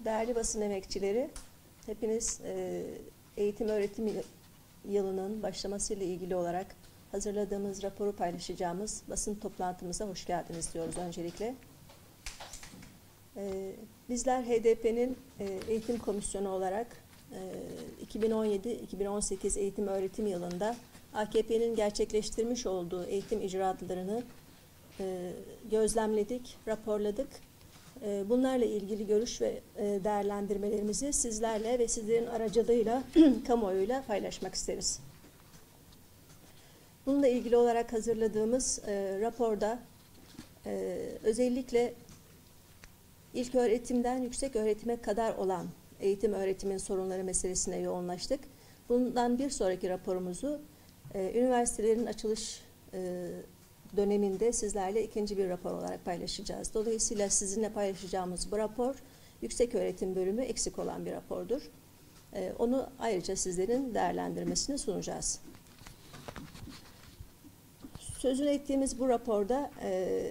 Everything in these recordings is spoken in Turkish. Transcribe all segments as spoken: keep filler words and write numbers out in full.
Değerli basın emekçileri, hepiniz e, eğitim öğretim yılının başlamasıyla ilgili olarak hazırladığımız raporu paylaşacağımız basın toplantımıza hoş geldiniz diyoruz öncelikle. E, bizler H D P'nin e, eğitim komisyonu olarak e, iki bin on yedi iki bin on sekiz eğitim öğretim yılında A K P'nin gerçekleştirmiş olduğu eğitim icraatlarını e, gözlemledik, raporladık. Bunlarla ilgili görüş ve değerlendirmelerimizi sizlerle ve sizlerin aracılığıyla kamuoyuyla paylaşmak isteriz. Bununla ilgili olarak hazırladığımız raporda özellikle ilk öğretimden yüksek öğretime kadar olan eğitim öğretimin sorunları meselesine yoğunlaştık. Bundan bir sonraki raporumuzu üniversitelerin açılış döneminde sizlerle ikinci bir rapor olarak paylaşacağız. Dolayısıyla sizinle paylaşacağımız bu rapor yüksek öğretim bölümü eksik olan bir rapordur. Ee, onu ayrıca sizlerin değerlendirmesini sunacağız. Sözünü ettiğimiz bu raporda e,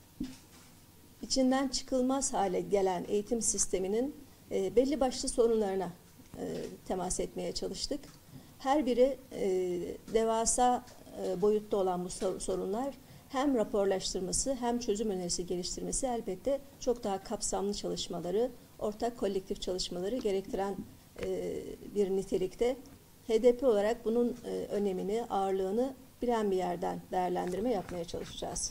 içinden çıkılmaz hale gelen eğitim sisteminin e, belli başlı sorunlarına e, temas etmeye çalıştık. Her biri e, devasa e, boyutta olan bu sorunlar hem raporlaştırması hem çözüm önerisi geliştirmesi elbette çok daha kapsamlı çalışmaları, ortak kolektif çalışmaları gerektiren e, bir nitelikte. H D P olarak bunun e, önemini, ağırlığını bilen bir yerden değerlendirme yapmaya çalışacağız.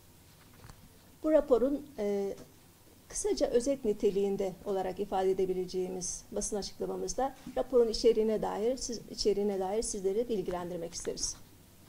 Bu raporun e, kısaca özet niteliğinde olarak ifade edebileceğimiz basın açıklamamızda raporun içeriğine dair, siz, içeriğine dair sizleri bilgilendirmek isteriz.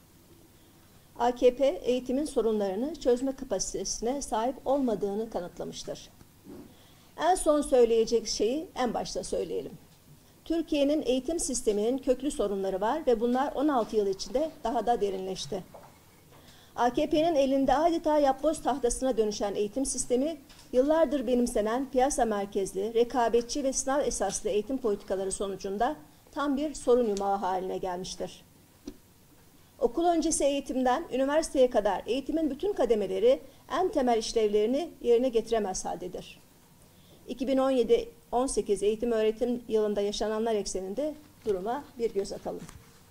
A K P eğitimin sorunlarını çözme kapasitesine sahip olmadığını kanıtlamıştır. En son söyleyecek şeyi en başta söyleyelim. Türkiye'nin eğitim sisteminin köklü sorunları var ve bunlar on altı yıl içinde daha da derinleşti. A K P'nin elinde adeta yapboz tahtasına dönüşen eğitim sistemi, yıllardır benimsenen piyasa merkezli, rekabetçi ve sınav esaslı eğitim politikaları sonucunda tam bir sorun yumağı haline gelmiştir. Okul öncesi eğitimden üniversiteye kadar eğitimin bütün kademeleri en temel işlevlerini yerine getiremez haldedir. iki bin on yedi on sekiz eğitim öğretim yılında yaşananlar ekseninde duruma bir göz atalım.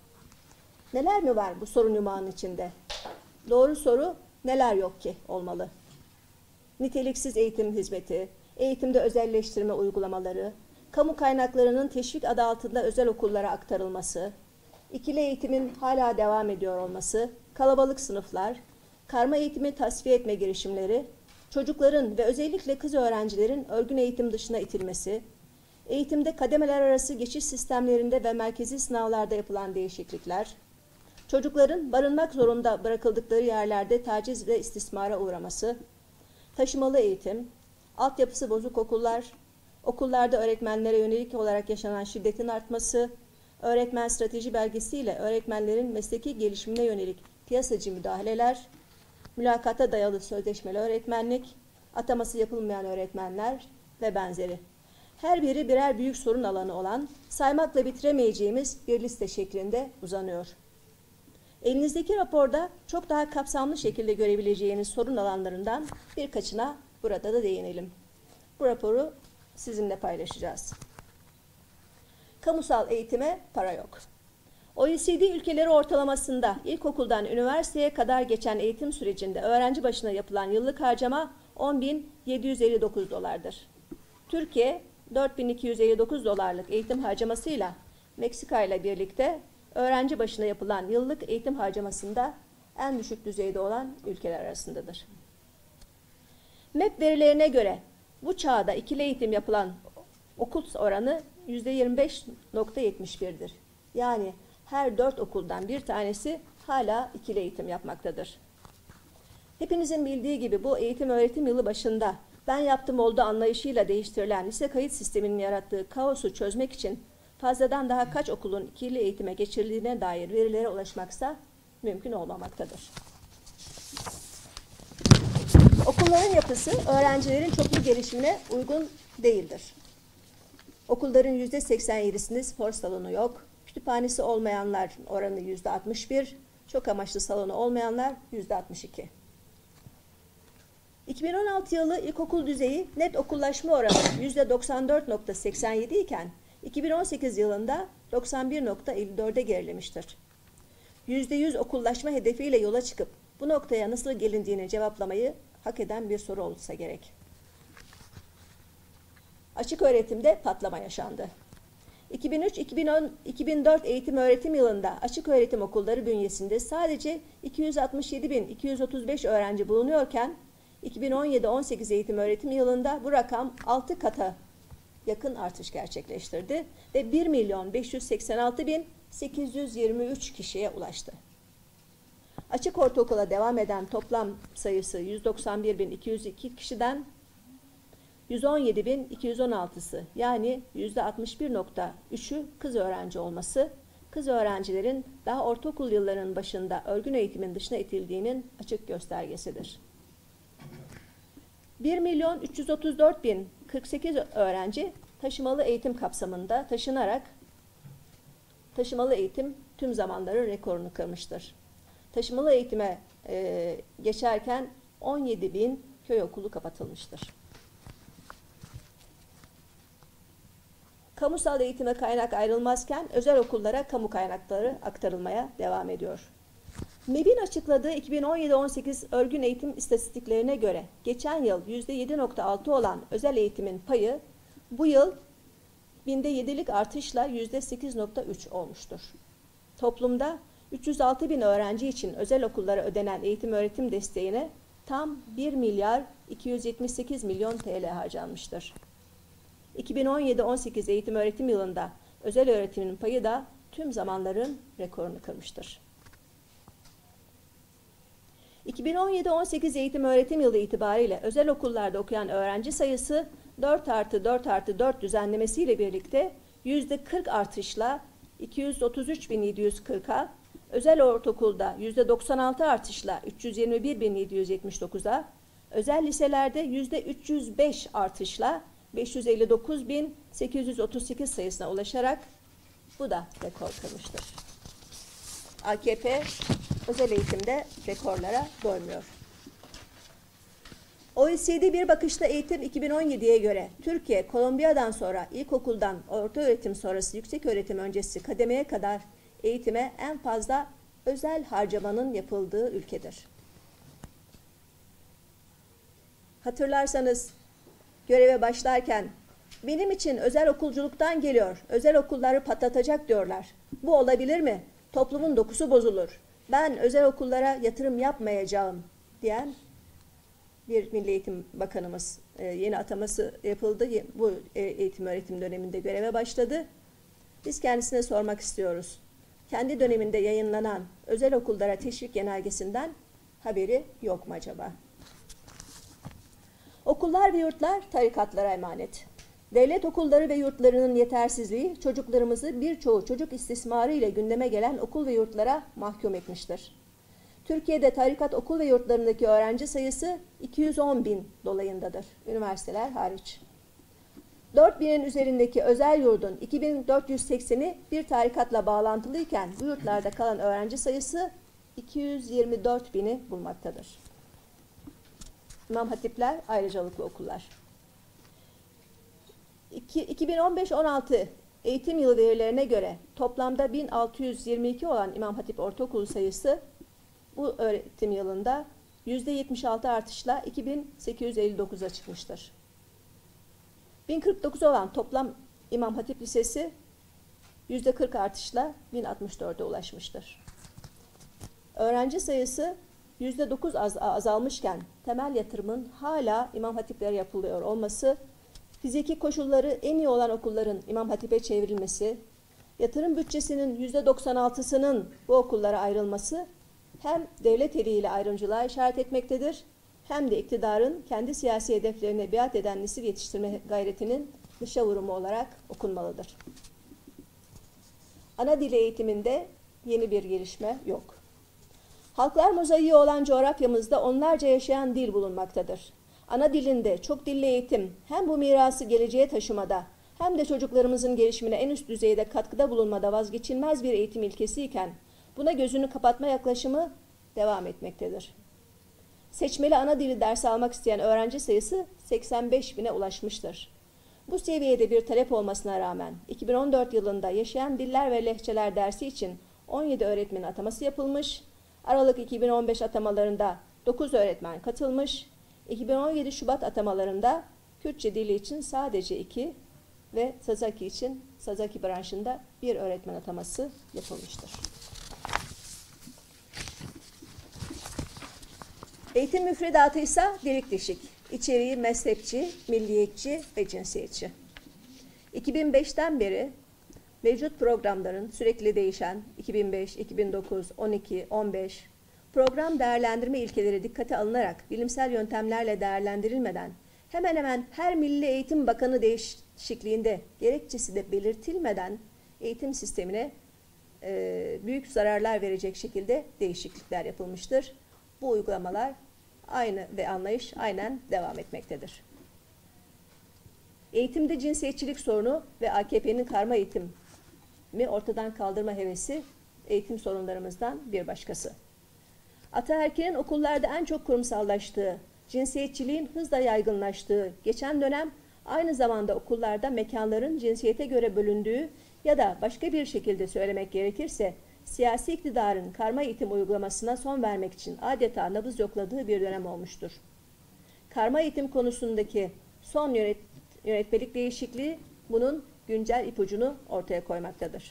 Neler mi var bu sorun yumağının içinde? Doğru soru neler yok ki olmalı? Niteliksiz eğitim hizmeti, eğitimde özelleştirme uygulamaları, kamu kaynaklarının teşvik adı altında özel okullara aktarılması, İkili eğitimin hala devam ediyor olması, kalabalık sınıflar, karma eğitimi tasfiye etme girişimleri, çocukların ve özellikle kız öğrencilerin örgün eğitim dışına itilmesi, eğitimde kademeler arası geçiş sistemlerinde ve merkezi sınavlarda yapılan değişiklikler, çocukların barınmak zorunda bırakıldıkları yerlerde taciz ve istismara uğraması, taşımalı eğitim, altyapısı bozuk okullar, okullarda öğretmenlere yönelik olarak yaşanan şiddetin artması, öğretmen strateji belgesiyle öğretmenlerin mesleki gelişimine yönelik piyasacı müdahaleler, mülakata dayalı sözleşmeli öğretmenlik, ataması yapılmayan öğretmenler ve benzeri. Her biri birer büyük sorun alanı olan, saymakla bitiremeyeceğimiz bir liste şeklinde uzanıyor. Elinizdeki raporda çok daha kapsamlı şekilde görebileceğiniz sorun alanlarından birkaçına burada da değinelim. Bu raporu sizinle paylaşacağız. Kamusal eğitime para yok. O E C D ülkeleri ortalamasında ilkokuldan üniversiteye kadar geçen eğitim sürecinde öğrenci başına yapılan yıllık harcama on bin yedi yüz elli dokuz dolardır. Türkiye dört bin iki yüz elli dokuz dolarlık eğitim harcamasıyla Meksika ile birlikte öğrenci başına yapılan yıllık eğitim harcamasında en düşük düzeyde olan ülkeler arasındadır. M E P verilerine göre bu çağda ikili eğitim yapılan okul oranı yüzde yirmi beş nokta yetmiş bir'dir. Yani her dört okuldan bir tanesi hala ikili eğitim yapmaktadır. Hepinizin bildiği gibi bu eğitim öğretim yılı başında ben yaptım oldu anlayışıyla değiştirilen lise kayıt sisteminin yarattığı kaosu çözmek için fazladan daha kaç okulun ikili eğitime geçirildiğine dair verilere ulaşmaksa mümkün olmamaktadır. Okulların yapısı öğrencilerin çoklu gelişimine uygun değildir. Okulların yüzde seksen yedi'sinde spor salonu yok. Kütüphanesi olmayanlar oranı yüzde altmış bir. Çok amaçlı salonu olmayanlar yüzde altmış iki. iki bin on altı yılı ilkokul düzeyi net okullaşma oranı yüzde doksan dört nokta seksen yedi iken iki bin on sekiz yılında doksan bir nokta elli dörde gerilemiştir. yüzde yüz okullaşma hedefiyle yola çıkıp bu noktaya nasıl gelindiğini cevaplamayı hak eden bir soru olsa gerek. Açık öğretimde patlama yaşandı. iki bin üç iki bin on iki bin dört eğitim öğretim yılında açık öğretim okulları bünyesinde sadece iki yüz altmış yedi bin iki yüz otuz beş öğrenci bulunuyorken iki bin on yedi on sekiz eğitim öğretim yılında bu rakam altı kata yakın artış gerçekleştirdi ve bir milyon beş yüz seksen altı bin sekiz yüz yirmi üç kişiye ulaştı. Açık ortaokula devam eden toplam sayısı yüz doksan bir bin iki yüz iki kişiden yüz on yedi bin iki yüz on altısı yani yüzde altmış bir nokta üçü kız öğrenci olması, kız öğrencilerin daha ortaokul yıllarının başında örgün eğitimin dışına itildiğinin açık göstergesidir. bir milyon üç yüz otuz dört bin kırk sekiz öğrenci taşımalı eğitim kapsamında taşınarak taşımalı eğitim tüm zamanların rekorunu kırmıştır. Taşımalı eğitime e, geçerken on yedi bin köy okulu kapatılmıştır. Kamusal eğitime kaynak ayrılmazken özel okullara kamu kaynakları aktarılmaya devam ediyor. M E B'in açıkladığı iki bin on yedi on sekiz örgün eğitim istatistiklerine göre geçen yıl yüzde yedi nokta altı olan özel eğitimin payı bu yıl binde yedilik artışla yüzde sekiz nokta üç olmuştur. Toplumda üç yüz altı bin öğrenci için özel okullara ödenen eğitim öğretim desteğine tam bir milyar iki yüz yetmiş sekiz milyon T L harcanmıştır. iki bin on yedi on sekiz eğitim öğretim yılında özel öğretimin payı da tüm zamanların rekorunu kırmıştır. iki bin on yedi on sekiz eğitim öğretim yılı itibariyle özel okullarda okuyan öğrenci sayısı dört artı dört artı dört düzenlemesiyle birlikte yüzde kırk artışla iki yüz otuz üç bin yedi yüz kırka, özel ortaokulda yüzde doksan altı artışla üç yüz yirmi bir bin yedi yüz yetmiş dokuza, özel liselerde yüzde üç yüz beş artışla beş yüz elli dokuz bin sekiz yüz otuz sekiz sayısına ulaşarak bu da rekor kırmıştır. A K P özel eğitimde rekorlara doymuyor. O E C D bir bakışta eğitim iki bin on yediye göre Türkiye, Kolombiya'dan sonra ilkokuldan orta öğretim sonrası yüksek öğretim öncesi kademeye kadar eğitime en fazla özel harcamanın yapıldığı ülkedir. Hatırlarsanız göreve başlarken benim için özel okulculuktan geliyor, özel okulları patlatacak diyorlar. Bu olabilir mi? Toplumun dokusu bozulur. Ben özel okullara yatırım yapmayacağım diyen bir Milli Eğitim Bakanımız, yeni ataması yapıldı. Bu eğitim öğretim döneminde göreve başladı. Biz kendisine sormak istiyoruz. Kendi döneminde yayınlanan özel okullara teşvik genelgesinden haberi yok mu acaba? Okullar ve yurtlar tarikatlara emanet. Devlet okulları ve yurtlarının yetersizliği çocuklarımızı birçoğu çocuk istismarı ile gündeme gelen okul ve yurtlara mahkum etmiştir. Türkiye'de tarikat okul ve yurtlarındaki öğrenci sayısı iki yüz on bin dolayındadır, üniversiteler hariç. dört binin üzerindeki özel yurdun iki bin dört yüz sekseni bir tarikatla bağlantılıyken bu yurtlarda kalan öğrenci sayısı iki yüz yirmi dört bini bulmaktadır. İmam hatipler ayrıcalıklı okullar. iki bin on beş on altı eğitim yılı verilerine göre toplamda bin altı yüz yirmi iki olan İmam Hatip Ortaokulu sayısı bu öğretim yılında yüzde yetmiş altı artışla iki bin sekiz yüz elli dokuza çıkmıştır. bin kırk dokuz olan toplam İmam Hatip Lisesi yüzde kırk artışla bin altmış dörde ulaşmıştır. Öğrenci sayısı yüzde dokuz az, azalmışken temel yatırımın hala İmam Hatiplere yapılıyor olması, fiziki koşulları en iyi olan okulların İmam Hatip'e çevrilmesi, yatırım bütçesinin yüzde doksan altısının bu okullara ayrılması hem devlet eliyle ayrımcılığa işaret etmektedir, hem de iktidarın kendi siyasi hedeflerine biat eden nesil yetiştirme gayretinin dışa vurumu olarak okunmalıdır. Ana dil eğitiminde yeni bir gelişme yok. Halklar mozaiği olan coğrafyamızda onlarca yaşayan dil bulunmaktadır. Ana dilinde çok dilli eğitim hem bu mirası geleceğe taşımada hem de çocuklarımızın gelişimine en üst düzeyde katkıda bulunmada vazgeçilmez bir eğitim ilkesi iken buna gözünü kapatma yaklaşımı devam etmektedir. Seçmeli ana dili dersi almak isteyen öğrenci sayısı seksen beş bine ulaşmıştır. Bu seviyede bir talep olmasına rağmen iki bin on dört yılında yaşayan diller ve lehçeler dersi için on yedi öğretmen ataması yapılmış, Aralık iki bin on beş atamalarında dokuz öğretmen katılmış, iki bin on yedi Şubat atamalarında Kürtçe dili için sadece iki ve Sazaki için Sazaki branşında bir öğretmen ataması yapılmıştır. Eğitim müfredatı ise delik deşik. İçeriği mezhepçi, milliyetçi ve cinsiyetçi. iki bin beşten beri mevcut programların sürekli değişen iki bin beş, iki bin dokuz, on iki, on beş program değerlendirme ilkeleri dikkate alınarak bilimsel yöntemlerle değerlendirilmeden hemen hemen her Milli Eğitim Bakanı değişikliğinde gerekçesi de belirtilmeden eğitim sistemine e, büyük zararlar verecek şekilde değişiklikler yapılmıştır. Bu uygulamalar aynı ve anlayış aynen devam etmektedir. Eğitimde cinsiyetçilik sorunu ve A K P'nin karma eğitimi ortadan kaldırma hevesi eğitim sorunlarımızdan bir başkası. Ataerkil'in okullarda en çok kurumsallaştığı, cinsiyetçiliğin hızla yaygınlaştığı geçen dönem aynı zamanda okullarda mekanların cinsiyete göre bölündüğü ya da başka bir şekilde söylemek gerekirse siyasi iktidarın karma eğitim uygulamasına son vermek için adeta nabız yokladığı bir dönem olmuştur. Karma eğitim konusundaki son yönet yönetmelik değişikliği bunun güncel ipucunu ortaya koymaktadır.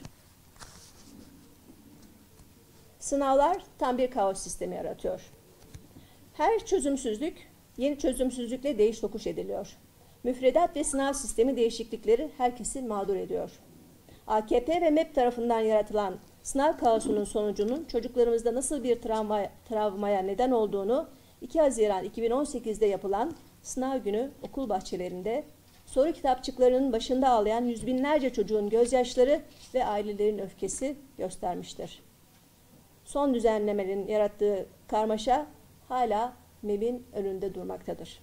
Sınavlar tam bir kaos sistemi yaratıyor. Her çözümsüzlük yeni çözümsüzlükle değiş tokuş ediliyor. Müfredat ve sınav sistemi değişiklikleri herkesi mağdur ediyor. A K P ve M E P tarafından yaratılan sınav kaosunun sonucunun çocuklarımızda nasıl bir travma, travmaya neden olduğunu iki Haziran iki bin on sekiz'de yapılan sınav günü okul bahçelerinde soru kitapçıklarının başında ağlayan yüz binlerce çocuğun gözyaşları ve ailelerin öfkesi göstermiştir. Son düzenlemelerin yarattığı karmaşa hala M E B'in önünde durmaktadır.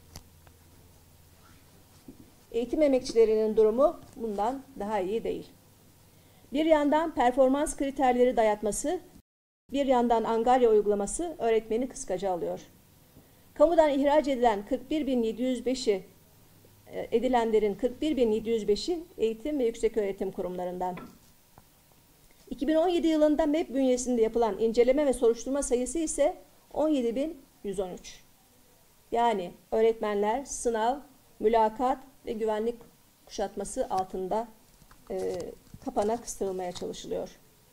Eğitim emekçilerinin durumu bundan daha iyi değil. Bir yandan performans kriterleri dayatması, bir yandan angarya uygulaması öğretmeni kıskaca alıyor. Kamudan ihraç edilen kırk bir bin yedi yüz beş'i edilenlerin kırk bir bin yedi yüz beş'i eğitim ve yükseköğretim kurumlarından. iki bin on yedi yılında M E B bünyesinde yapılan inceleme ve soruşturma sayısı ise on yedi bin yüz on üç. Yani öğretmenler sınav, mülakat ve güvenlik kuşatması altında e, kapana kıstırılmaya çalışılıyor.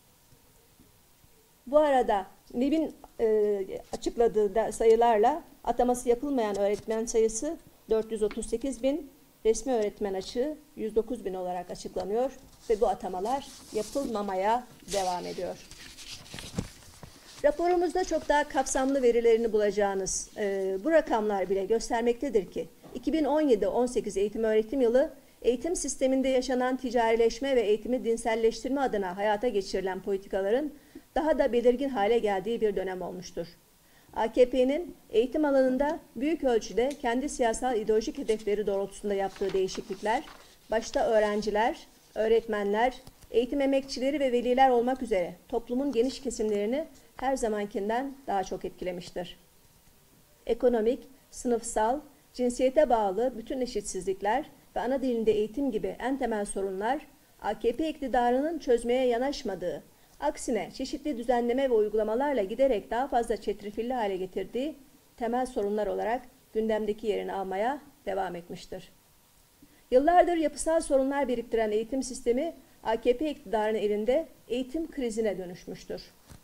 Bu arada M E B'in e, açıkladığı sayılarla ataması yapılmayan öğretmen sayısı dört yüz otuz sekiz bin, resmi öğretmen açığı yüz dokuz bin olarak açıklanıyor ve bu atamalar yapılmamaya devam ediyor. Raporumuzda çok daha kapsamlı verilerini bulacağınız e, bu rakamlar bile göstermektedir ki iki bin on yedi on sekiz eğitim öğretim yılı eğitim sisteminde yaşanan ticarileşme ve eğitimi dinselleştirme adına hayata geçirilen politikaların daha da belirgin hale geldiği bir dönem olmuştur. A K P'nin eğitim alanında büyük ölçüde kendi siyasal ideolojik hedefleri doğrultusunda yaptığı değişiklikler, başta öğrenciler, öğretmenler, eğitim emekçileri ve veliler olmak üzere toplumun geniş kesimlerini her zamankinden daha çok etkilemiştir. Ekonomik, sınıfsal, cinsiyete bağlı bütün eşitsizlikler ve ana dilinde eğitim gibi en temel sorunlar A K P iktidarının çözmeye yanaşmadığı, aksine çeşitli düzenleme ve uygulamalarla giderek daha fazla çetrefilli hale getirdiği temel sorunlar olarak gündemdeki yerini almaya devam etmiştir. Yıllardır yapısal sorunlar biriktiren eğitim sistemi A K P iktidarının elinde eğitim krizine dönüşmüştür.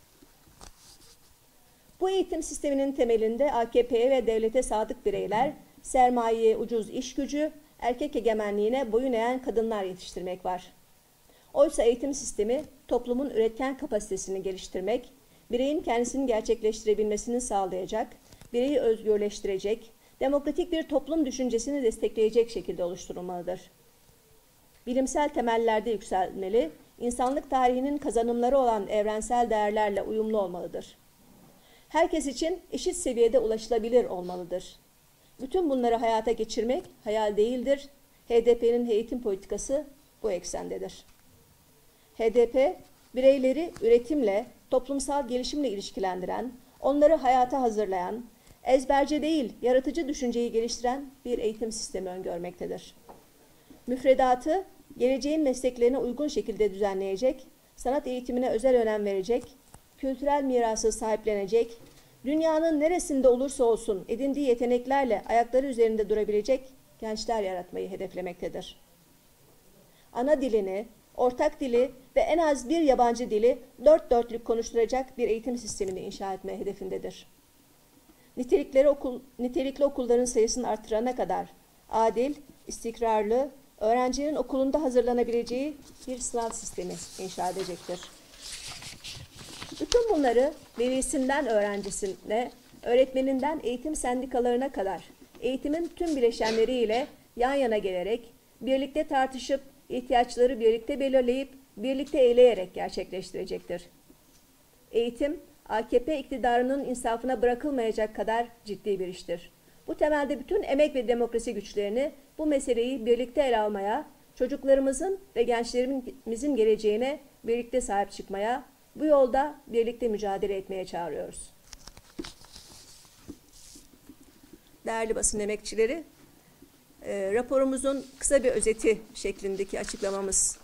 Bu eğitim sisteminin temelinde A K P'ye ve devlete sadık bireyler, sermayeye ucuz iş gücü, erkek egemenliğine boyun eğen kadınlar yetiştirmek var. Oysa eğitim sistemi toplumun üretken kapasitesini geliştirmek, bireyin kendisini gerçekleştirebilmesini sağlayacak, bireyi özgürleştirecek, demokratik bir toplum düşüncesini destekleyecek şekilde oluşturulmalıdır. Bilimsel temellerde yükselmeli, insanlık tarihinin kazanımları olan evrensel değerlerle uyumlu olmalıdır. Herkes için eşit seviyede ulaşılabilir olmalıdır. Bütün bunları hayata geçirmek hayal değildir. H D P'nin eğitim politikası bu eksendedir. H D P, bireyleri üretimle, toplumsal gelişimle ilişkilendiren, onları hayata hazırlayan, ezberce değil, yaratıcı düşünceyi geliştiren bir eğitim sistemi öngörmektedir. Müfredatı, geleceğin mesleklerine uygun şekilde düzenleyecek, sanat eğitimine özel önem verecek, kültürel mirası sahiplenecek, dünyanın neresinde olursa olsun edindiği yeteneklerle ayakları üzerinde durabilecek gençler yaratmayı hedeflemektedir. Ana dilini, ortak dili ve en az bir yabancı dili dört dörtlük konuşturacak bir eğitim sistemini inşa etme hedefindedir. Nitelikleri okul, nitelikli okulların sayısını arttırana kadar adil, istikrarlı, öğrencinin okulunda hazırlanabileceği bir sınav sistemi inşa edecektir. Bütün bunları velisinden öğrencisine, öğretmeninden eğitim sendikalarına kadar eğitimin tüm bileşenleriyle yan yana gelerek, birlikte tartışıp, ihtiyaçları birlikte belirleyip, birlikte eyleyerek gerçekleştirecektir. Eğitim, A K P iktidarının insafına bırakılmayacak kadar ciddi bir iştir. Bu temelde bütün emek ve demokrasi güçlerini bu meseleyi birlikte ele almaya, çocuklarımızın ve gençlerimizin geleceğine birlikte sahip çıkmaya, bu yolda birlikte mücadele etmeye çağırıyoruz. Değerli basın emekçileri, e, raporumuzun kısa bir özeti şeklindeki açıklamamıza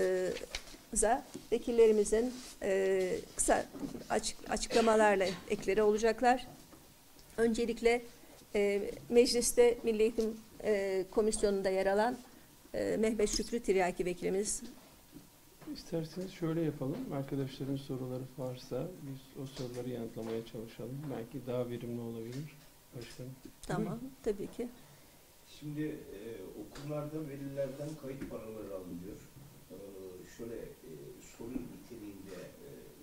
vekillerimizin e, kısa açık, açıklamalarla ekleri olacaklar. Öncelikle e, mecliste Milli Eğitim e, Komisyonu'nda yer alan e, Mehmet Şükrü Tiryaki vekilimiz. İsterseniz şöyle yapalım. Arkadaşların soruları varsa biz o soruları yanıtlamaya çalışalım. Belki daha verimli olabilir. Başkanım. Tamam, Buyurun. tabii ki. Şimdi e, okullarda velilerden kayıt paraları alınıyor. E, şöyle e, soru niteliğinde e,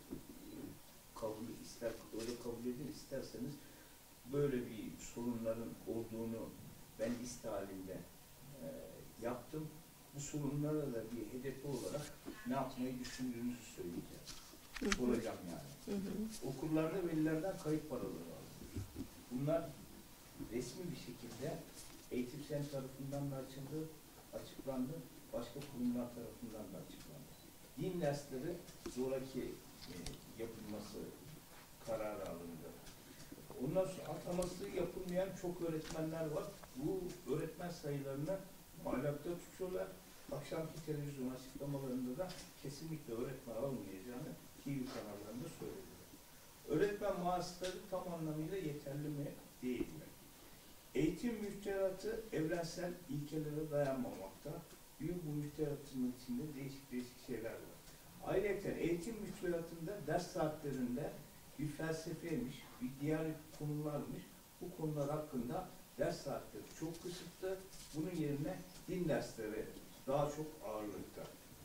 kabul ister öyle kabul edin isterseniz böyle bir sorunların olduğunu ben liste halinde e, yaptım. Bu sorunlara da bir hedefi olarak ne yapmayı düşündüğünüzü söyleyeceğim. Hı hı. Soracağım yani. Hı hı. Okullarda velilerden kayıt paraları alınıyor. Bunlar resmi bir şekilde Eğitim Sen tarafından da açıldı, açıklandı, başka kurumlar tarafından da açıklandı. Din dersleri zoraki e, yapılması kararı alındı. Ondan sonra ataması yapılmayan çok öğretmenler var. Bu öğretmen sayılarını muallakta tutuyorlar. Akşamki televizyon açıklamalarında da kesinlikle öğretmen alınmayacağını T V kanallarında söylediler. Öğretmen maaşları tam anlamıyla yeterli mi, değil mi? Eğitim müfredatı evrensel ilkelere dayanmamakta. Bir bu müfredatın içinde değişik değişik şeyler var. Ayrıca eğitim müfredatında ders saatlerinde bir felsefeymiş, bir diğer konularmış. Bu konular hakkında ders saatleri çok kısıtlı. Bunun yerine din dersleri daha çok ağırlıkta.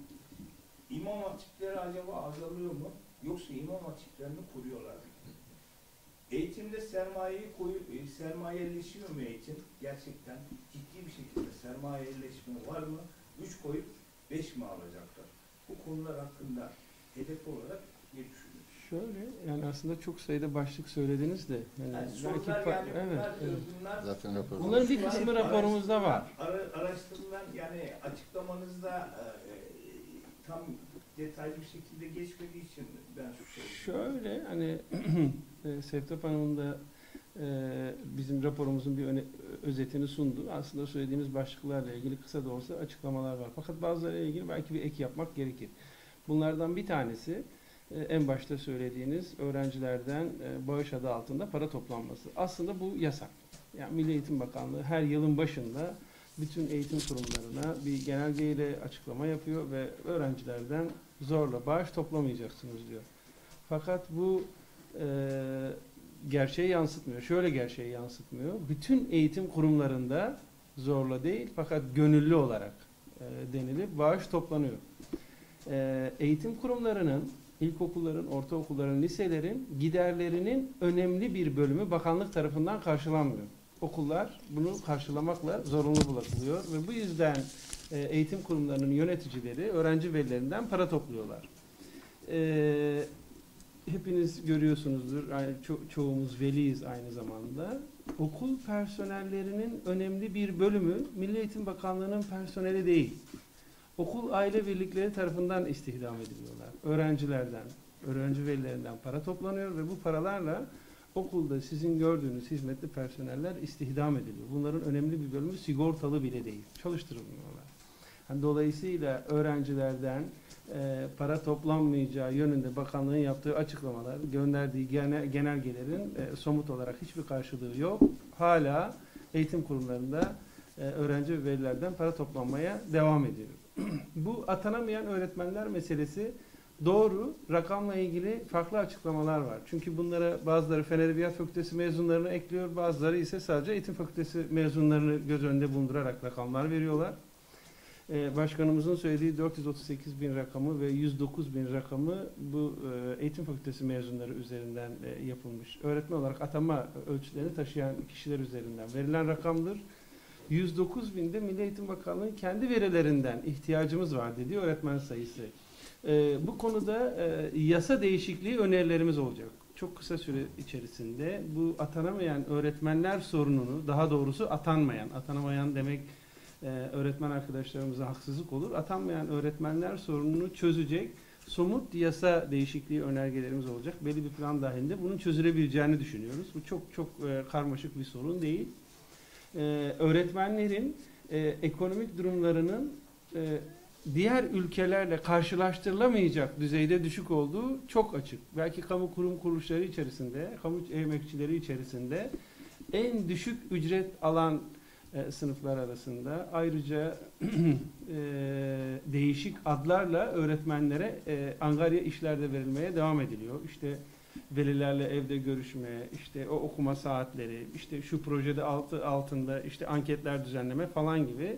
İmam hatipleri acaba azalıyor mu? Yoksa imam hatiplerini koruyorlar mı? Eğitimde sermayeyi koyu, sermayeleşiyor mu eğitim? Gerçekten ciddi bir şekilde sermayeleşme var mı? Üç koyup beş mi alacaklar? Bu konular hakkında hedef olarak ne düşünüyorsunuz? Şöyle, yani aslında çok sayıda başlık söylediniz de. Yani Yani belki sorular fa- yani bunlar, evet, evet. bunlar Zaten rapor. Bunların bir kısmı raporumuzda var. Ara, araştırılan yani açıklamanızda e, tam detaylı bir şekilde geçmediği için ben söylüyorum. Şöyle hani e, Sevtap Hanım'ın da e, bizim raporumuzun bir öne, özetini sundu. Aslında söylediğimiz başlıklarla ilgili kısa da olsa açıklamalar var. Fakat bazılarıyla ilgili belki bir ek yapmak gerekir. Bunlardan bir tanesi e, en başta söylediğiniz öğrencilerden e, bağış adı altında para toplanması. Aslında bu yasak. Yani Milli Eğitim Bakanlığı her yılın başında bütün eğitim kurumlarına bir genelgeyle açıklama yapıyor ve öğrencilerden zorla bağış toplamayacaksınız diyor. Fakat bu e, gerçeği yansıtmıyor. Şöyle gerçeği yansıtmıyor. Bütün eğitim kurumlarında zorla değil fakat gönüllü olarak e, denilip bağış toplanıyor. E, eğitim kurumlarının, ilkokulların, ortaokulların, liselerin giderlerinin önemli bir bölümü bakanlık tarafından karşılanmıyor. Okullar bunu karşılamakla zorunlu bırakılıyor ve bu yüzden e, eğitim kurumlarının yöneticileri öğrenci velilerinden para topluyorlar. E, hepiniz görüyorsunuzdur, yani ço- çoğumuz veliyiz aynı zamanda. Okul personellerinin önemli bir bölümü Milli Eğitim Bakanlığı'nın personeli değil. Okul aile birlikleri tarafından istihdam ediliyorlar. Öğrencilerden, öğrenci velilerinden para toplanıyor ve bu paralarla okulda sizin gördüğünüz hizmetli personeller istihdam ediliyor. Bunların önemli bir bölümü sigortalı bile değil. Çalıştırılmıyorlar. Yani dolayısıyla öğrencilerden e, para toplanmayacağı yönünde bakanlığın yaptığı açıklamalar, gönderdiği genel, genelgelerin e, somut olarak hiçbir karşılığı yok. Hala eğitim kurumlarında e, öğrenci ve velilerden para toplanmaya devam ediyor. Bu atanamayan öğretmenler meselesi doğru. Rakamla ilgili farklı açıklamalar var. Çünkü bunlara bazıları Fen Edebiyat Fakültesi mezunlarını ekliyor, bazıları ise sadece Eğitim Fakültesi mezunlarını göz önünde bulundurarak rakamlar veriyorlar. Ee, başkanımızın söylediği dört yüz otuz sekiz bin rakamı ve yüz dokuz bin rakamı bu e, Eğitim Fakültesi mezunları üzerinden e, yapılmış. Öğretmen olarak atama ölçülerini taşıyan kişiler üzerinden verilen rakamdır. yüz dokuz binde Milli Eğitim Bakanlığı'nın kendi verilerinden ihtiyacımız var dediği öğretmen sayısı. Ee, bu konuda e, yasa değişikliği önerilerimiz olacak. Çok kısa süre içerisinde bu atanamayan öğretmenler sorununu, daha doğrusu atanmayan, atanamayan demek e, öğretmen arkadaşlarımıza haksızlık olur. Atanmayan öğretmenler sorununu çözecek somut yasa değişikliği önergelerimiz olacak. Belli bir plan dahilinde bunun çözülebileceğini düşünüyoruz. Bu çok çok e, karmaşık bir sorun değil. E, öğretmenlerin e, ekonomik durumlarının e, diğer ülkelerle karşılaştırılamayacak düzeyde düşük olduğu çok açık. Belki kamu kurum kuruluşları içerisinde, kamu emekçileri içerisinde en düşük ücret alan e, sınıflar arasında ayrıca e, değişik adlarla öğretmenlere e, angarya işlerde verilmeye devam ediliyor. İşte velilerle evde görüşme, işte o okuma saatleri, işte şu projede altı altında işte anketler düzenleme falan gibi.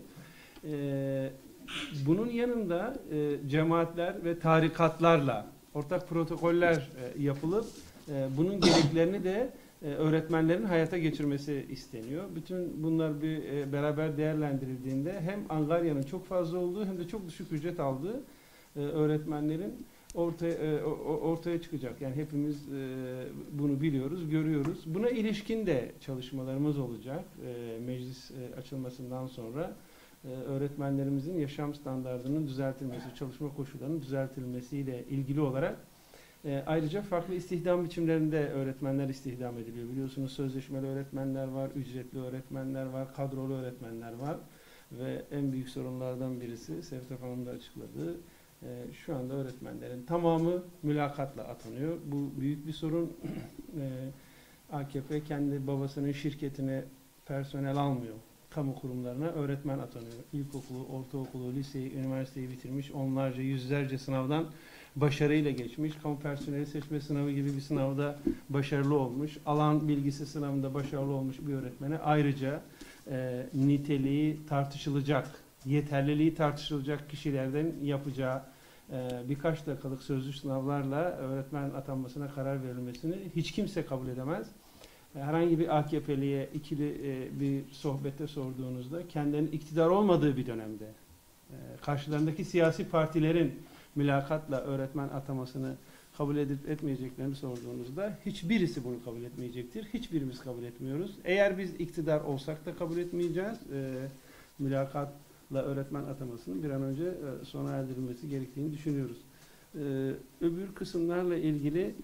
E, Bunun yanında e, cemaatler ve tarikatlarla ortak protokoller e, yapılıp e, bunun gereklerini de e, öğretmenlerin hayata geçirmesi isteniyor. Bütün bunlar bir e, beraber değerlendirildiğinde hem angaryanın çok fazla olduğu hem de çok düşük ücret aldığı e, öğretmenlerin ortaya e, ortaya çıkacak. Yani hepimiz e, bunu biliyoruz, görüyoruz. Buna ilişkin de çalışmalarımız olacak e, meclis e, açılmasından sonra. Öğretmenlerimizin yaşam standartının düzeltilmesi, çalışma koşullarının düzeltilmesiyle ilgili olarak e, ayrıca farklı istihdam biçimlerinde öğretmenler istihdam ediliyor. Biliyorsunuz sözleşmeli öğretmenler var, ücretli öğretmenler var, kadrolu öğretmenler var ve en büyük sorunlardan birisi Sevtap Hanım da açıkladığı e, şu anda öğretmenlerin tamamı mülakatla atanıyor. Bu büyük bir sorun. e, A K P kendi babasının şirketine personel almıyor. Kamu kurumlarına öğretmen atanıyor. İlkokulu, ortaokulu, liseyi, üniversiteyi bitirmiş, onlarca, yüzlerce sınavdan başarıyla geçmiş. Kamu personeli seçme sınavı gibi bir sınavda başarılı olmuş. Alan bilgisi sınavında başarılı olmuş bir öğretmene ayrıca e, niteliği tartışılacak, yeterliliği tartışılacak kişilerden yapacağı e, birkaç dakikalık sözlü sınavlarla öğretmen atanmasına karar verilmesini hiç kimse kabul edemez. Herhangi bir A K P'liye ikili e, bir sohbette sorduğunuzda kendilerinin iktidar olmadığı bir dönemde e, karşılarındaki siyasi partilerin mülakatla öğretmen atamasını kabul edip etmeyeceklerini sorduğunuzda hiçbirisi bunu kabul etmeyecektir. Hiçbirimiz kabul etmiyoruz. Eğer biz iktidar olsak da kabul etmeyeceğiz. E, mülakatla öğretmen atamasının bir an önce e, sona erdirilmesi gerektiğini düşünüyoruz. E, öbür kısımlarla ilgili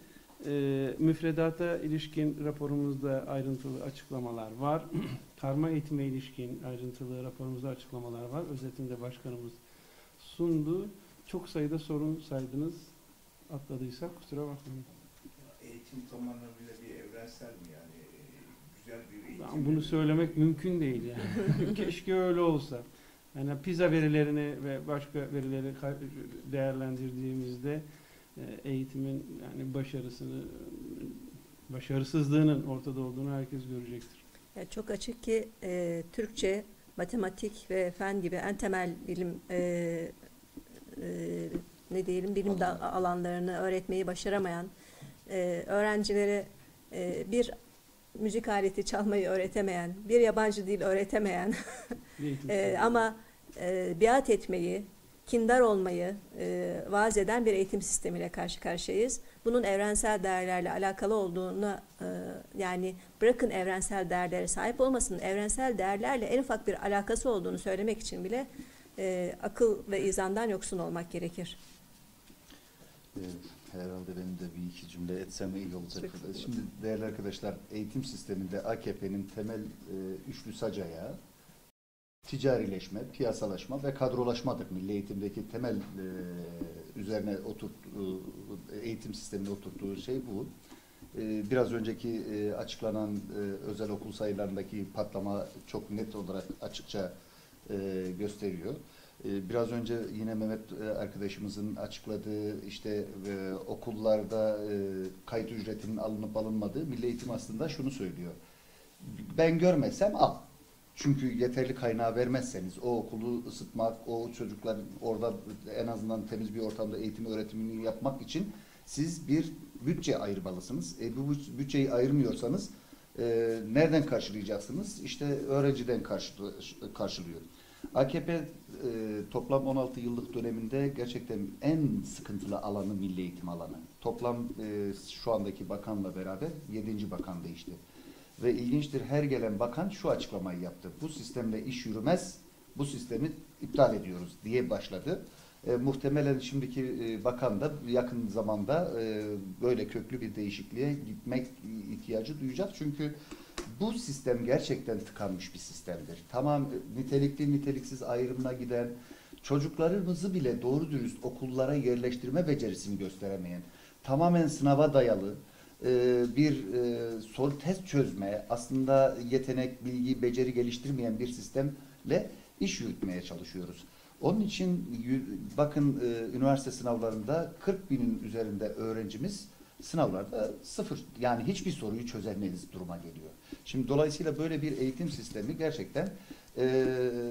E, müfredata ilişkin raporumuzda ayrıntılı açıklamalar var. Karma eğitime ilişkin ayrıntılı raporumuzda açıklamalar var. Özetinde başkanımız sundu. Çok sayıda sorun saydınız. Atladıysak kusura bakmayın. Eğitim tamamıyla bir evrensel mi yani? E, güzel bir eğitim. Yani bunu söylemek mümkün değil yani. Keşke öyle olsa. Yani PISA verilerini ve başka verileri değerlendirdiğimizde eğitimin yani başarısını, başarısızlığının ortada olduğunu herkes görecektir. Ya çok açık ki e, Türkçe, matematik ve fen gibi en temel bilim e, e, ne diyelim bilim da, alanlarını öğretmeyi başaramayan e, öğrencilere e, bir müzik aleti çalmayı öğretemeyen, bir yabancı dil öğretemeyen e, ama e, biat etmeyi, kindar olmayı e, vaaz eden bir eğitim sistemiyle karşı karşıyayız. Bunun evrensel değerlerle alakalı olduğunu e, yani bırakın evrensel değerlere sahip olmasının evrensel değerlerle en ufak bir alakası olduğunu söylemek için bile e, akıl ve izandan yoksun olmak gerekir. Evet. Herhalde benim de bir iki cümle etsem iyi olacak. Çok güzel. Şimdi değerli arkadaşlar, eğitim sisteminde A K P'nin temel e, üçlü sac ayağı ticarileşme, piyasalaşma ve kadrolaşmadır. Milli eğitimdeki temel e, üzerine oturttuğu, eğitim sistemine oturttuğu şey bu. E, biraz önceki e, açıklanan e, özel okul sayılarındaki patlama çok net olarak açıkça e, gösteriyor. Biraz önce yine Mehmet arkadaşımızın açıkladığı işte e, okullarda e, kayıt ücretinin alınıp alınmadığı, Milli Eğitim aslında şunu söylüyor. Ben görmesem al. Çünkü yeterli kaynağı vermezseniz o okulu ısıtmak, o çocukların orada en azından temiz bir ortamda eğitim öğretimini yapmak için siz bir bütçe ayırmalısınız. E, bu bütçeyi ayırmıyorsanız e, nereden karşılayacaksınız? İşte öğrenciden karşılıyor. A K P e, toplam on altı yıllık döneminde gerçekten en sıkıntılı alanı milli eğitim alanı. Toplam e, şu andaki bakanla beraber yedinci bakan değişti. Ve ilginçtir, her gelen bakan şu açıklamayı yaptı. Bu sistemle iş yürümez, bu sistemi iptal ediyoruz diye başladı. E, muhtemelen şimdiki e, bakan da yakın zamanda e, böyle köklü bir değişikliğe gitmek ihtiyacı duyacak. Çünkü bu sistem gerçekten tıkanmış bir sistemdir. Tamam, nitelikli niteliksiz ayrımına giden, çocuklarımızı bile doğru dürüst okullara yerleştirme becerisini gösteremeyen, tamamen sınava dayalı e, bir e, soru test çözme, aslında yetenek, bilgi, beceri geliştirmeyen bir sistemle iş yürütmeye çalışıyoruz. Onun için bakın e, üniversite sınavlarında kırk binin üzerinde öğrencimiz sınavlarda sıfır, yani hiçbir soruyu çözemeyiz duruma geliyor. Şimdi dolayısıyla böyle bir eğitim sistemi gerçekten e,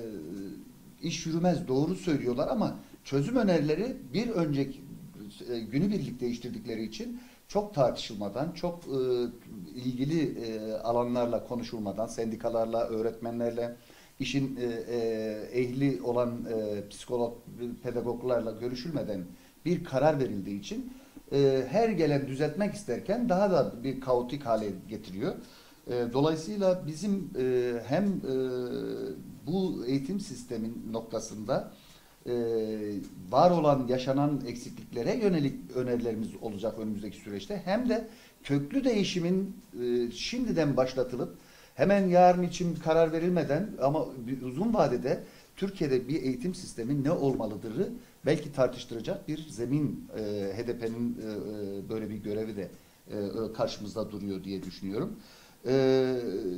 iş yürümez, doğru söylüyorlar ama çözüm önerileri bir önceki e, günübirlik değiştirdikleri için çok tartışılmadan, çok e, ilgili e, alanlarla konuşulmadan, sendikalarla, öğretmenlerle, işin e, e, ehli olan e, psikolog, pedagoglarla görüşülmeden bir karar verildiği için e, her gelen düzeltmek isterken daha da bir kaotik hale getiriyor. E, dolayısıyla bizim e, hem e, bu eğitim sistemin noktasında e, var olan, yaşanan eksikliklere yönelik önerilerimiz olacak önümüzdeki süreçte, hem de köklü değişimin e, şimdiden başlatılıp hemen yarın için karar verilmeden ama uzun vadede Türkiye'de bir eğitim sistemi ne olmalıdırı belki tartıştıracak bir zemin e, H D P'nin e, böyle bir görevi de e, karşımızda duruyor diye düşünüyorum. E,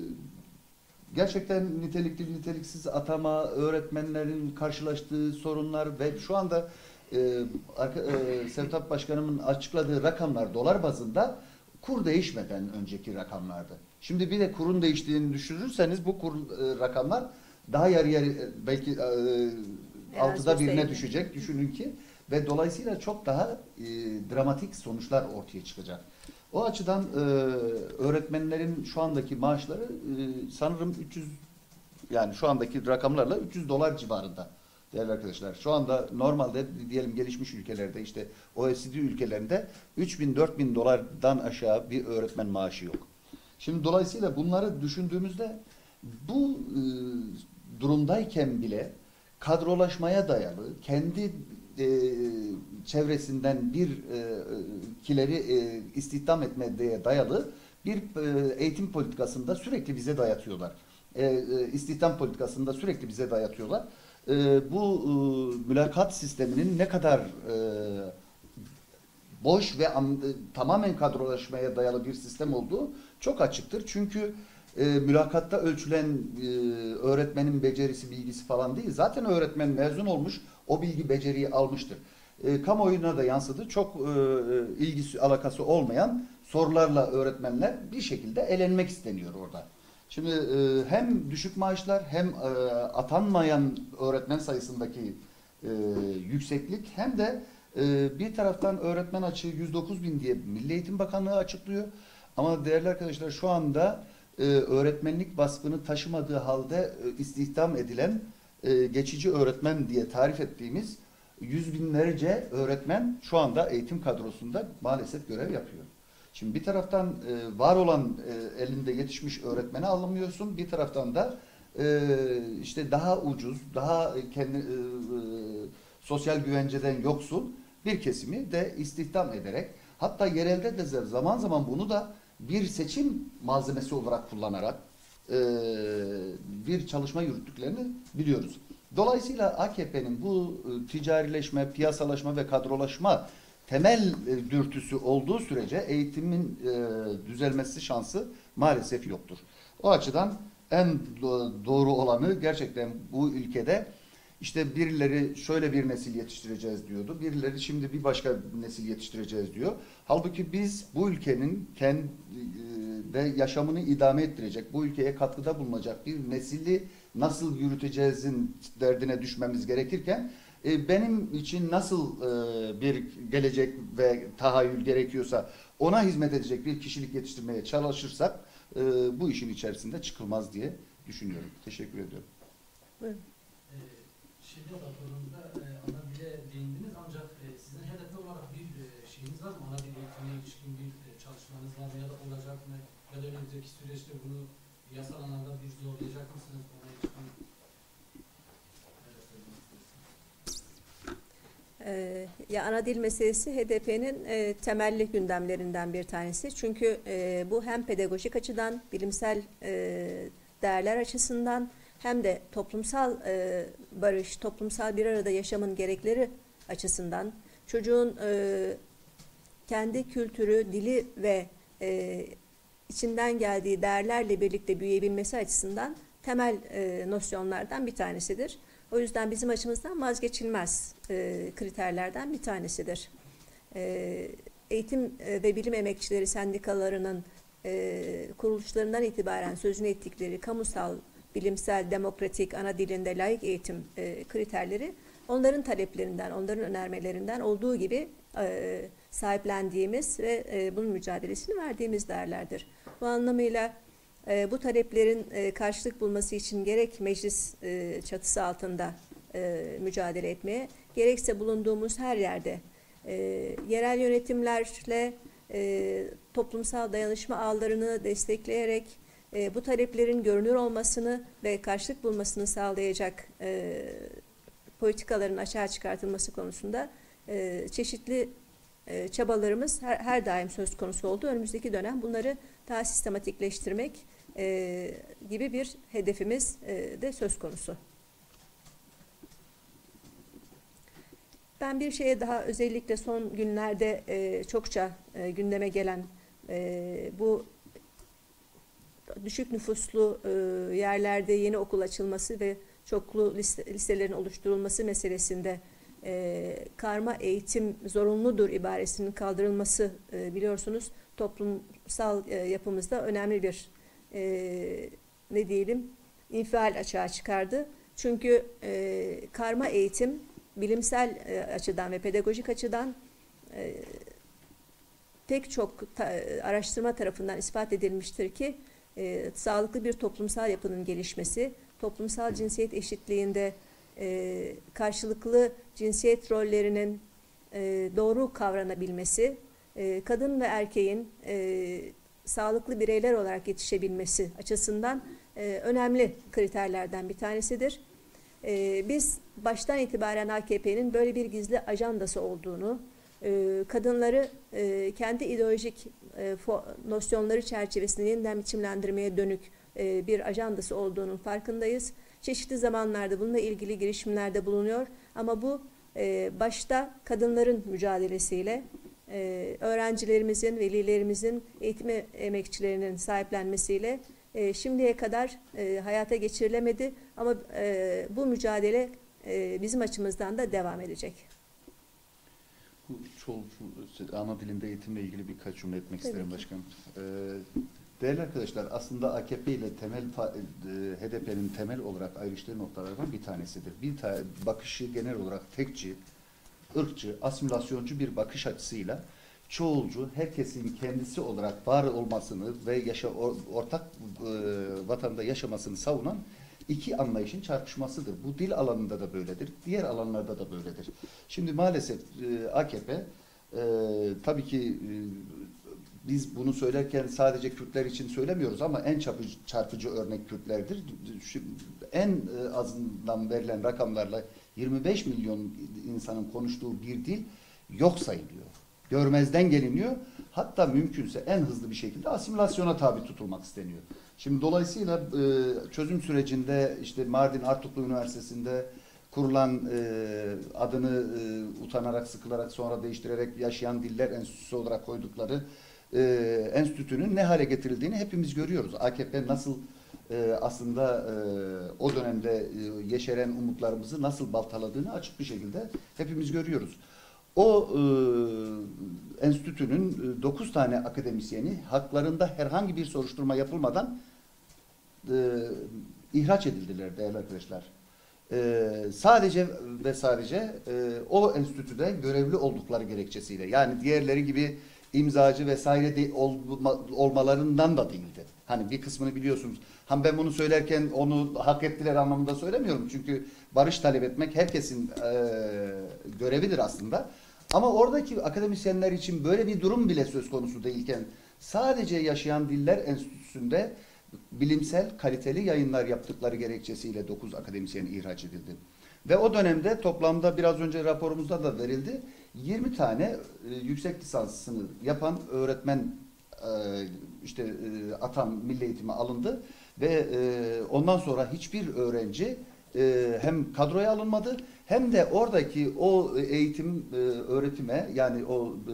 gerçekten nitelikli niteliksiz atama, öğretmenlerin karşılaştığı sorunlar ve şu anda e, arka, e, Sevtap Başkanımın açıkladığı rakamlar dolar bazında kur değişmeden önceki rakamlardı. Şimdi bir de kurun değiştiğini düşünürseniz bu kur e, rakamlar daha yarı yarı belki e, altıda birine düşecek düşünün ki, ve dolayısıyla çok daha e, dramatik sonuçlar ortaya çıkacak. O açıdan e, öğretmenlerin şu andaki maaşları e, sanırım üç yüz, yani şu andaki rakamlarla üç yüz dolar civarında değerli arkadaşlar. Şu anda normalde diyelim gelişmiş ülkelerde, işte O E C D ülkelerinde üç bin dört bin dolardan aşağı bir öğretmen maaşı yok. Şimdi dolayısıyla bunları düşündüğümüzde bu e, durumdayken bile kadrolaşmaya dayalı, kendi e, çevresinden bir e, kileri e, istihdam etmeye dayalı bir e, eğitim politikasında sürekli bize dayatıyorlar. E, e, istihdam politikasında sürekli bize dayatıyorlar. E, bu e, mülakat sisteminin ne kadar e, boş ve an, e, tamamen kadrolaşmaya dayalı bir sistem olduğu çok açıktır. Çünkü e, mülakatta ölçülen e, öğretmenin becerisi, bilgisi falan değil. Zaten öğretmen mezun olmuş, o bilgi, beceriyi almıştır. E, kamuoyuna da yansıdı. Çok e, ilgisi, alakası olmayan sorularla öğretmenler bir şekilde elenmek isteniyor orada. Şimdi e, hem düşük maaşlar, hem e, atanmayan öğretmen sayısındaki e, yükseklik, hem de e, bir taraftan öğretmen açığı yüz dokuz bin diye Milli Eğitim Bakanlığı açıklıyor. Ama değerli arkadaşlar, şu anda e, öğretmenlik vasfını taşımadığı halde e, istihdam edilen e, geçici öğretmen diye tarif ettiğimiz yüz binlerce öğretmen şu anda eğitim kadrosunda maalesef görev yapıyor. Şimdi bir taraftan e, var olan e, elinde yetişmiş öğretmeni alamıyorsun, bir taraftan da e, işte daha ucuz, daha kendi e, e, sosyal güvenceden yoksul bir kesimi de istihdam ederek, hatta yerelde de zaman zaman bunu da bir seçim malzemesi olarak kullanarak e, bir çalışma yürüttüklerini biliyoruz. Dolayısıyla A K P'nin bu e, ticarileşme, piyasalaşma ve kadrolaşma temel e, dürtüsü olduğu sürece eğitimin e, düzelmesi şansı maalesef yoktur. O açıdan en doğru olanı gerçekten bu ülkede işte birileri şöyle bir nesil yetiştireceğiz diyordu. Birileri şimdi bir başka nesil yetiştireceğiz diyor. Halbuki biz bu ülkenin kendi ve yaşamını idame ettirecek, bu ülkeye katkıda bulunacak bir nesili nasıl yürüteceğizin derdine düşmemiz gerekirken benim için nasıl bir gelecek ve tahayyül gerekiyorsa ona hizmet edecek bir kişilik yetiştirmeye çalışırsak bu işin içerisinde çıkılmaz diye düşünüyorum. Teşekkür ediyorum. Buyurun. Şiddet raporunda e, ana dile değindiniz ancak e, sizin hedefli olarak bir e, şeyiniz var mı? Ana dil eğitimine ilişkin bir e, çalışmanız var mı ya da olacak mı? Ya da önümüzdeki süreçte bunu yasal anlamda bir zorlayacak mısınız? Ona ilişkin Ee, ya ana dil meselesi H D P'nin e, temelli gündemlerinden bir tanesi. Çünkü e, bu hem pedagojik açıdan, bilimsel e, değerler açısından hem de toplumsal e, barış, toplumsal bir arada yaşamın gerekleri açısından çocuğun e, kendi kültürü, dili ve e, içinden geldiği değerlerle birlikte büyüyebilmesi açısından temel e, nosyonlardan bir tanesidir. O yüzden bizim açımızdan vazgeçilmez e, kriterlerden bir tanesidir. E, eğitim ve bilim emekçileri sendikalarının e, kuruluşlarından itibaren sözünü ettikleri kamusal, bilimsel, demokratik, ana dilinde layık eğitim e, kriterleri onların taleplerinden, onların önermelerinden olduğu gibi e, sahiplendiğimiz ve e, bunun mücadelesini verdiğimiz değerlerdir. Bu anlamıyla e, bu taleplerin e, karşılık bulması için gerek meclis e, çatısı altında e, mücadele etmeye, gerekse bulunduğumuz her yerde e, yerel yönetimlerle e, toplumsal dayanışma ağlarını destekleyerek e, bu taleplerin görünür olmasını ve karşılık bulmasını sağlayacak e, politikaların açığa çıkartılması konusunda e, çeşitli e, çabalarımız her, her daim söz konusu oldu. Önümüzdeki dönem bunları daha sistematikleştirmek e, gibi bir hedefimiz e, de söz konusu. Ben bir şeye daha özellikle son günlerde e, çokça e, gündeme gelen e, bu düşük nüfuslu e, yerlerde yeni okul açılması ve çoklu liste, listelerin oluşturulması meselesinde e, karma eğitim zorunludur ibaresinin kaldırılması e, biliyorsunuz toplumsal e, yapımızda önemli bir e, ne diyelim infial açığa çıkardı. Çünkü e, karma eğitim bilimsel e, açıdan ve pedagojik açıdan e, pek çok ta, araştırma tarafından ispat edilmiştir ki e, sağlıklı bir toplumsal yapının gelişmesi, toplumsal cinsiyet eşitliğinde e, karşılıklı cinsiyet rollerinin e, doğru kavranabilmesi, e, kadın ve erkeğin e, sağlıklı bireyler olarak yetişebilmesi açısından e, önemli kriterlerden bir tanesidir. E, biz baştan itibaren A K P'nin böyle bir gizli ajandası olduğunu, e, kadınları e, kendi ideolojik e, nosyonları çerçevesinde yeniden biçimlendirmeye dönük e, bir ajandası olduğunun farkındayız. Çeşitli zamanlarda bununla ilgili girişimlerde bulunuyor ama bu e, başta kadınların mücadelesiyle, e, öğrencilerimizin, velilerimizin, eğitim emekçilerinin sahiplenmesiyle e, şimdiye kadar e, hayata geçirilemedi ama e, bu mücadele e, bizim açımızdan da devam edecek. Bu çoğul, ana dilinde eğitimle ilgili birkaç cümle etmek Tabii isterim ki. başkanım. Ee, değerli arkadaşlar, aslında A K P ile temel H D P'nin temel olarak ayrıştığı noktalardan bir tanesidir. Bir ta bakışı genel olarak tekçi, ırkçı, asimilasyoncu bir bakış açısıyla çoğulcu, herkesin kendisi olarak var olmasını ve yaşa, ortak e, vatanda yaşamasını savunan iki anlayışın çarpışmasıdır. Bu dil alanında da böyledir, diğer alanlarda da böyledir. Şimdi maalesef e, A K P e, tabii ki e, biz bunu söylerken sadece Kürtler için söylemiyoruz ama en çarpıcı, çarpıcı örnek Kürtlerdir. Şu, en e, azından verilen rakamlarla yirmi beş milyon insanın konuştuğu bir dil yok sayılıyor. Görmezden geliniyor. Hatta mümkünse en hızlı bir şekilde asimilasyona tabi tutulmak isteniyor. Şimdi dolayısıyla e, çözüm sürecinde işte Mardin Artuklu Üniversitesi'nde kurulan e, adını e, utanarak, sıkılarak, sonra değiştirerek Yaşayan Diller Enstitüsü olarak koydukları e, enstitünün ne hale getirildiğini hepimiz görüyoruz. A K P nasıl e, aslında e, o dönemde e, yeşeren umutlarımızı nasıl baltaladığını açık bir şekilde hepimiz görüyoruz. O e, enstitünün dokuz tane akademisyeni haklarında herhangi bir soruşturma yapılmadan e, ihraç edildiler değerli arkadaşlar. E, sadece ve sadece e, o enstitüde görevli oldukları gerekçesiyle, yani diğerleri gibi imzacı vesaire de olma, olmalarından da değildi. Hani bir kısmını biliyorsunuz. Hani ben bunu söylerken onu hak ettiler anlamında söylemiyorum. Çünkü barış talep etmek herkesin e, görevidir aslında. Ama oradaki akademisyenler için böyle bir durum bile söz konusu değilken sadece Yaşayan Diller Enstitüsü'nde bilimsel kaliteli yayınlar yaptıkları gerekçesiyle dokuz akademisyen ihraç edildi. Ve o dönemde toplamda biraz önce raporumuzda da verildi. yirmi tane e, yüksek lisansını yapan öğretmen e, işte e, atan milli eğitime alındı ve e, ondan sonra hiçbir öğrenci e, hem kadroya alınmadı hem de oradaki o eğitim e, öğretime, yani o e,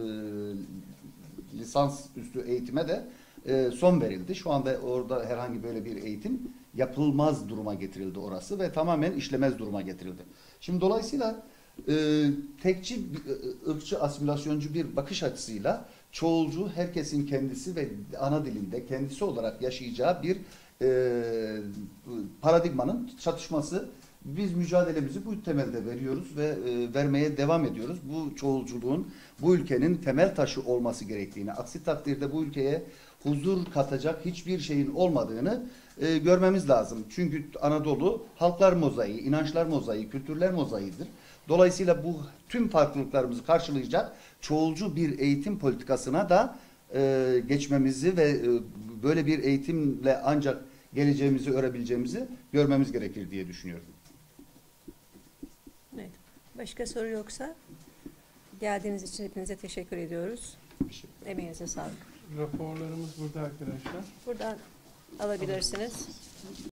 lisans üstü eğitime de e, son verildi. Şu anda orada herhangi böyle bir eğitim yapılmaz duruma getirildi orası ve tamamen işlemez duruma getirildi. Şimdi dolayısıyla e, tekçi, ırkçı, asimilasyoncu bir bakış açısıyla çoğulcu, herkesin kendisi ve ana dilinde kendisi olarak yaşayacağı bir e, paradigmanın çatışması. Biz mücadelemizi bu temelde veriyoruz ve e, vermeye devam ediyoruz. Bu çoğulculuğun bu ülkenin temel taşı olması gerektiğini, aksi takdirde bu ülkeye huzur katacak hiçbir şeyin olmadığını e, görmemiz lazım. Çünkü Anadolu halklar mozaiği, inançlar mozaiği, kültürler mozaiğidir. Dolayısıyla bu tüm farklılıklarımızı karşılayacak çoğulcu bir eğitim politikasına da e, geçmemizi ve e, böyle bir eğitimle ancak geleceğimizi örebileceğimizi görmemiz gerekir diye düşünüyorum. Evet. Başka soru yoksa geldiğiniz için hepinize teşekkür ediyoruz. Emeğinize sağlık. Raporlarımız burada arkadaşlar. Buradan alabilirsiniz.